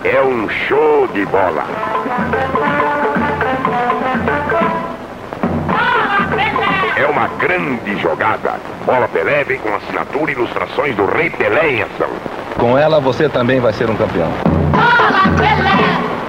É um show de bola. É uma grande jogada. Bola Pelé vem com assinatura e ilustrações do Rei Pelé em ação. Com ela você também vai ser um campeão. Bola Pelé!